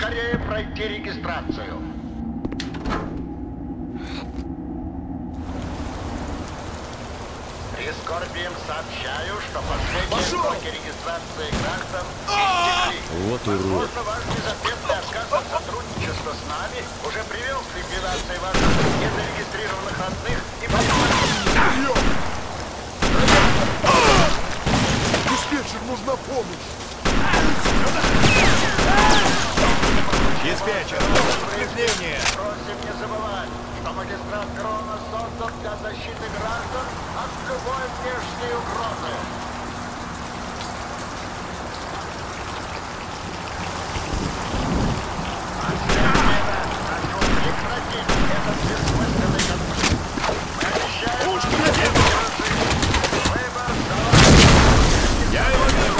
поскорее пройти регистрацию. Прискорбием сообщаю, что последние сроки регистрации граждан истекли. Вот урод. Возможно, ваш безответный отказ от сотрудничества с нами уже привел к ликвидации ваших незарегистрированных родных и близких. Диспетчер, нужна помощь! Диспетчер, подкрепление! Просим не забывать, что магистрат Крона создан для защиты граждан от любой внешней угрозы. Последний раз прошу прекратить этот бессмысленный конфликт. Мы обещаем вам выбор за вами. Я его вижу!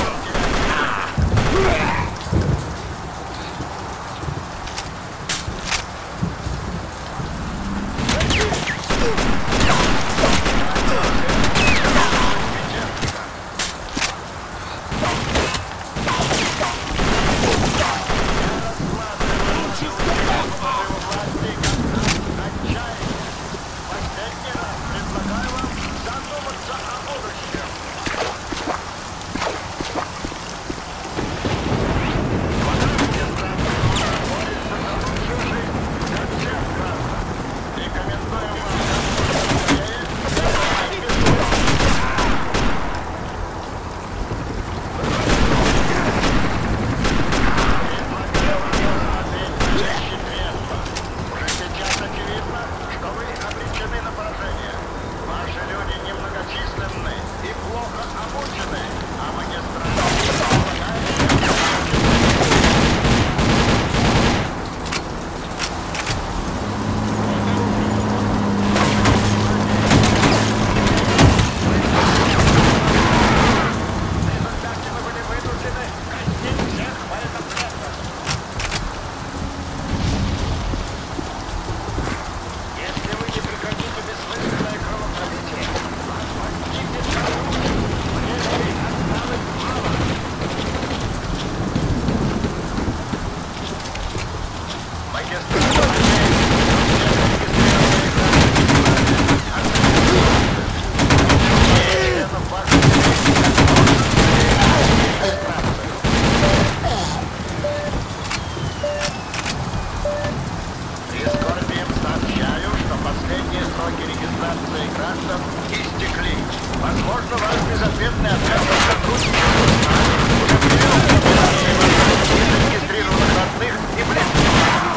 Возможно, ваш безответный отказ от сотрудничества с нами уже привел к ликвидации ваших незарегистрированных родных и близких.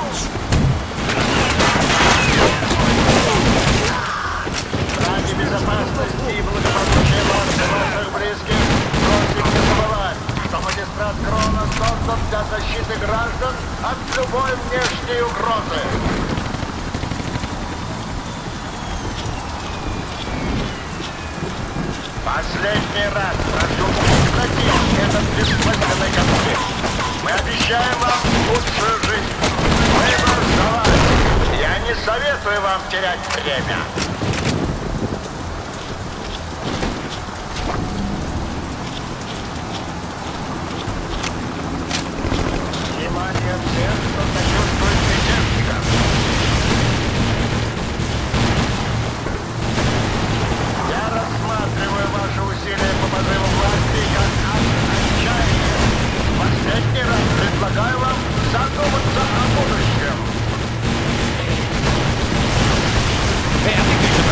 Ради безопасности и благополучия вас и ваших близких просим не забывать, что магистрат Крона создан для защиты граждан от любой внешней угрозы. Последний раз прошу прекратить этот бессмысленный конфликт. Мы обещаем вам лучшую жизнь. Выбор за вами. Я не советую вам терять время. Внимание всех, кто сочувствует мятежникам. Я рассматриваю ваши усилия по подрыву власти как акт отчаяния. Последний раз предлагаю вам задуматься о будущем. Эй, ты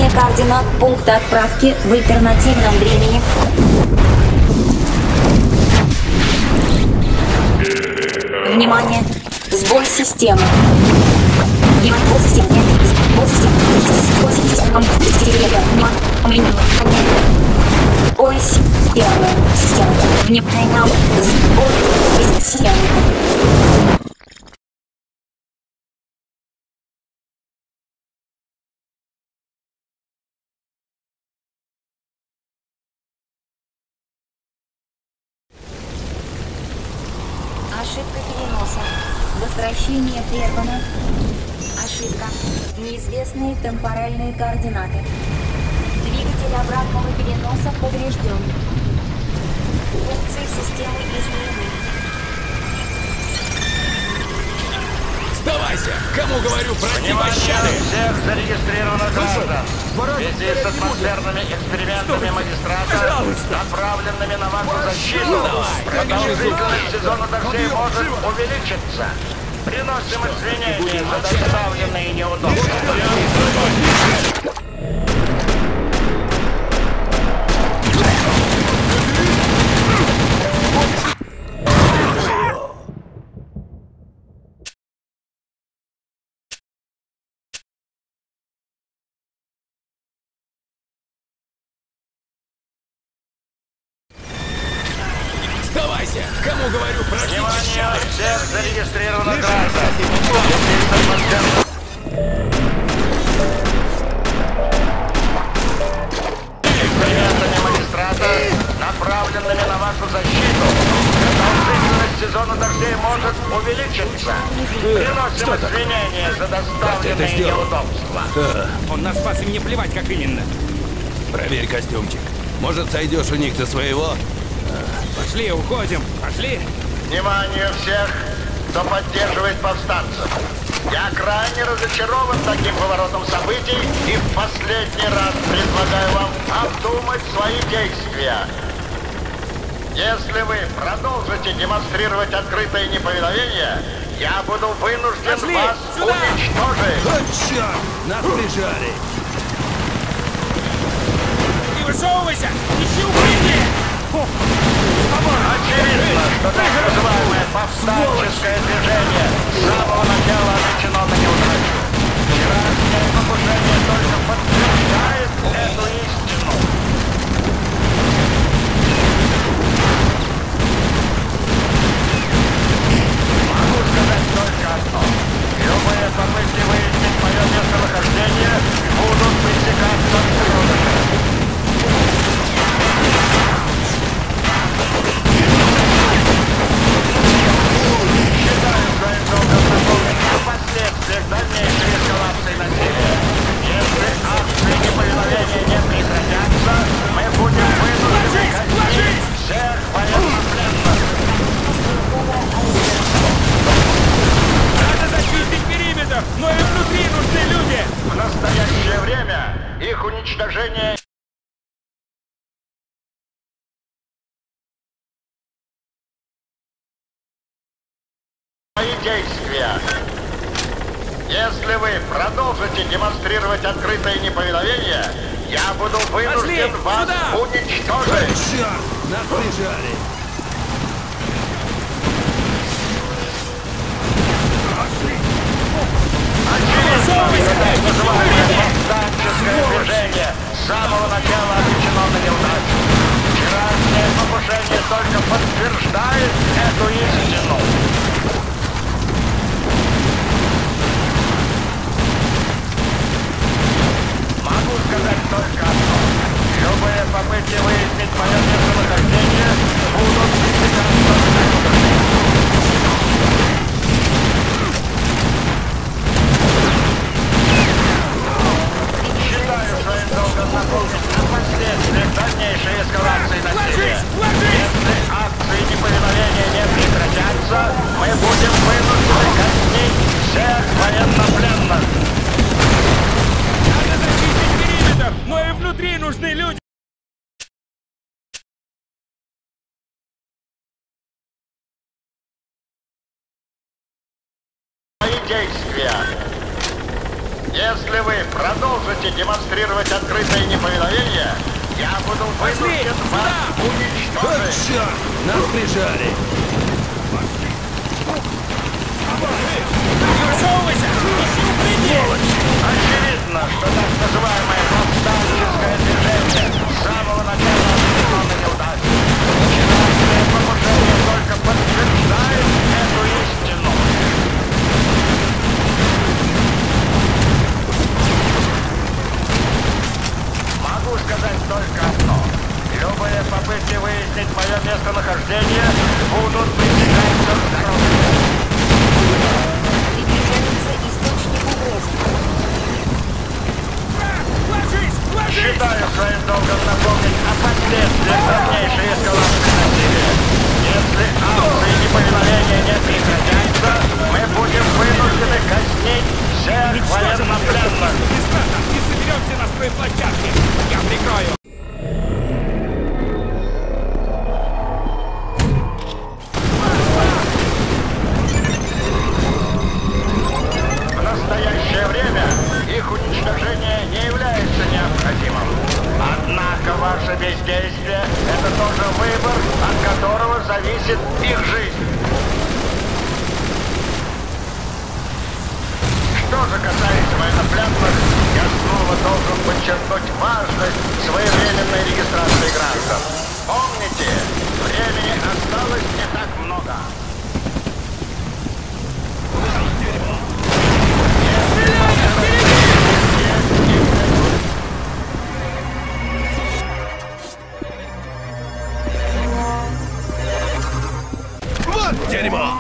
Изменение координат пункта отправки в альтернативном времени. Внимание! Сбой системы. Внимание! Сбой системы. Сбой системы. Сбой системы. Сбой системы. Внимание! Сбой системы. Ошибка переноса. Возвращение прервано. Ошибка. Неизвестные темпоральные координаты. Двигатель обратного переноса поврежден. Функции системы изменены. Сдавайся! Кому говорю, проси пощады! Всех зарегистрировано граждан. В связи с атмосферными экспериментами магистрата, направленными на вашу защиту, продолжительность сезона дождей может увеличиться. Приносим извинения за доставленные неудобства. Сдавайся! Кому говорю, проси Внимание! пощады! Всех зарегистрировано граждан. В связи с атмосферным экспериментами магистрата, направленными на вашу защиту, продолжительность сезона дождей может увеличиться. Приносим извинения за доставленные неудобства. Он нас спас, и мне плевать, как именно. Проверь костюмчик. Может, сойдешь у них до своего? Пошли, уходим. Пошли. Внимание всех, кто поддерживает повстанцев. Я крайне разочарован таким поворотом событий и в последний раз предлагаю вам обдумать свои действия. Если вы продолжите демонстрировать открытое неповиновение, я буду вынужден Пошли, вас сюда! уничтожить. Вот черт! Нас прижали! Не высовывайся! Ищи укрытие! Очевидно, что так называемое повстанческое движение с самого начала обречено на неудачу. Вчерашнее покушение только подтверждает эту истину. Могу сказать только одно. Любые попытки выяснить мое местонахождение будут пресекаться строго. Считаю своим долгом напомнить о последствиях дальнейшей эскалации насилия. Если акции неповиновения не прекратятся, мы будем вынуждены казнить всех военнопленных. Надо зачистить периметр, но и внутри нужны люди! В настоящее время их уничтожение мои действия. Если вы продолжите демонстрировать открытое неповиновение, я буду вынужден Пошли, вас сюда! уничтожить. Черт! Нас прижали! Повстанческое движение с самого начала обречено на неудачу. Вчерашнее покушение только подтверждает эту истину. Могу сказать только одно. Любые попытки выяснить мое местонахождение будут пресекаться строго. Считаю своим долгом напомнить о последствиях дальнейшей эскалации насилия. Если акции неповиновения не прекратятся, мы будем вынуждены казнить всех военнопленных. Надо зачистить периметр, но и внутри нужны люди! Мои действия. Если вы продолжите будете демонстрировать открытое неповиновение, я буду вынужден вас уничтожить. Черт! Нас прижали! Высовывайся! Ищи укрытие! Очевидно, что так называемое повстанческое движение с самого начала обречено на неудачу. Вчерашнее покушение только подтверждает эту истину. Могу сказать только одно. Любые попытки выяснить мое местонахождение будут пресекаться в дороге. Приближается источник угрозы. Ложись! Ложись! Считаю своим долгом напомнить о последствиях дальнейшей эскалации насилия. Если акции неповиновения не прекратятся, мы будем вынуждены казнить всех военнопленных. Бесплатно! Не соберемся на стройплощадке! Я прикрою! В настоящее время их уничтожение не является необходимым. Однако ваше бездействие – это тоже выбор, от которого зависит их жизнь. Что же касается военнопленных, я снова должен подчеркнуть важность своевременной регистрации граждан. Помните, времени осталось не так много. Вот дерьмо!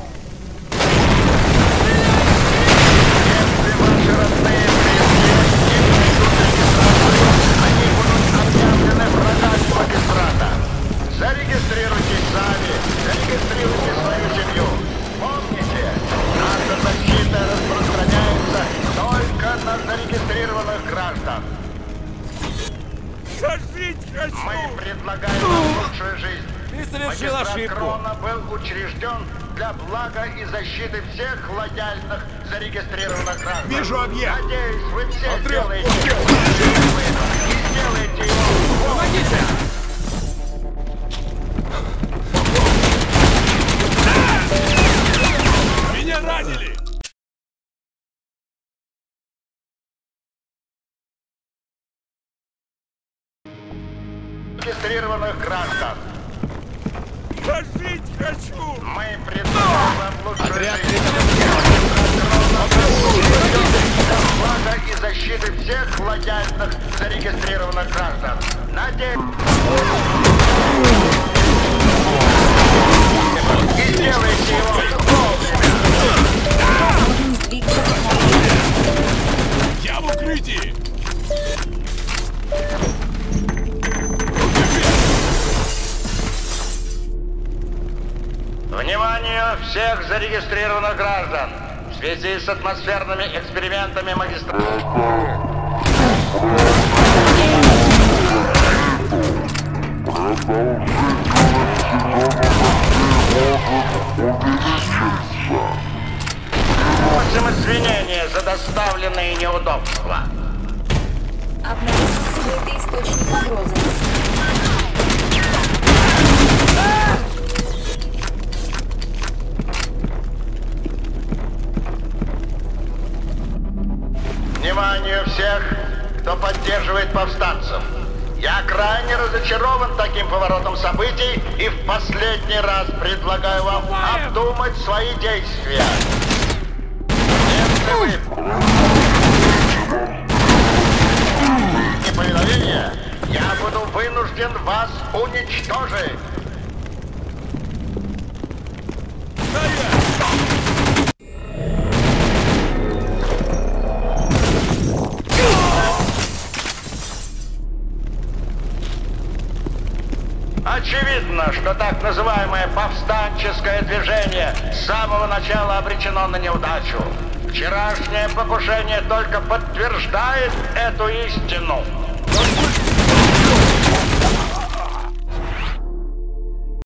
Если ваши родные близкие не придут на регистрацию, они будут объявлены врагами магистрата. Зарегистрируйтесь сами, зарегистрируйте свою семью. Помните, наша защита распространяется только на зарегистрированных граждан. Я жить хочу! Мы предлагаем вам лучшую жизнь. Ты совершил Магистрат ошибку! Крона был учрежден для блага и защиты всех лояльных зарегистрированных граждан. Вижу объект. Надеюсь, вы все Отряд, сделаете отряд. и сделаете его. Помогите! Меня ранили! Зарегистрированных граждан. Я жить хочу! Мы предлагаем вам лучшую Отряд жизнь. Для блага и защиты всех лояльных зарегистрированных граждан. Надеюсь. И сделайте его вовремя. Можем сдвигаться к направлению. Я в укрытии! Внимание всех зарегистрированных граждан! В связи с атмосферными экспериментами магистрата. Просим извинения за доставленные неудобства. Обнаружен скрытый источник угрозы. Внимание всех, кто поддерживает повстанцев. Я крайне разочарован таким поворотом событий и в последний раз предлагаю вам обдумать свои действия. Если вы неповиновение, я буду вынужден вас уничтожить. Очевидно, что так называемое повстанческое движение с самого начала обречено на неудачу. Вчерашнее покушение только подтверждает эту истину.